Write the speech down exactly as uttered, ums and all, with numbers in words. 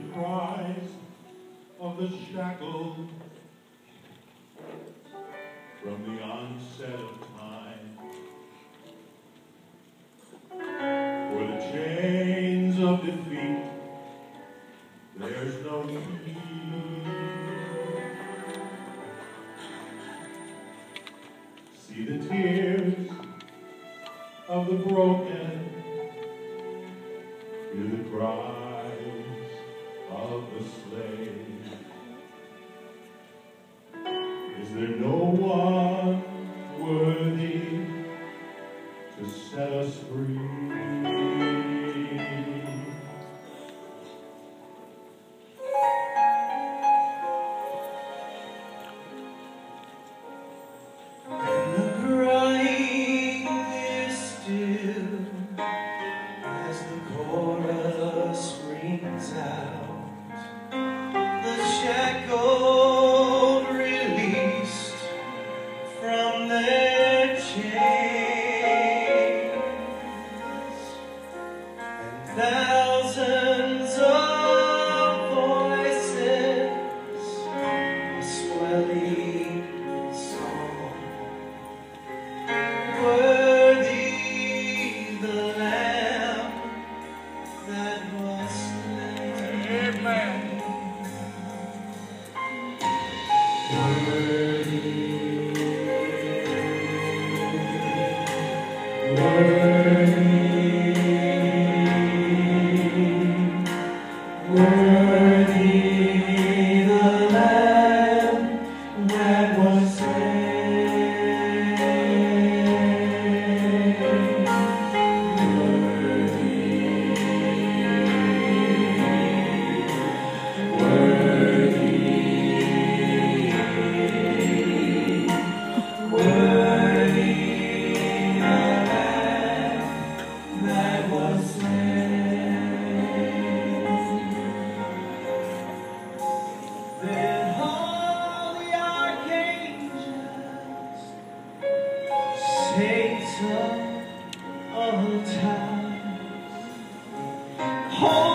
cries of the shackled from the onset of time. For the chains of defeat, there's no need. See the tears of the broken, hear the cries of the slave. Is there no one worthy to set us free? Thousands of voices, a swelling song. Worthy the Lamb that was slain. Amen. Worthy, worthy. Worthy the Lamb that was slain. Worthy, worthy, worthy the Lamb that was slain. Then all the archangels, saints of all times,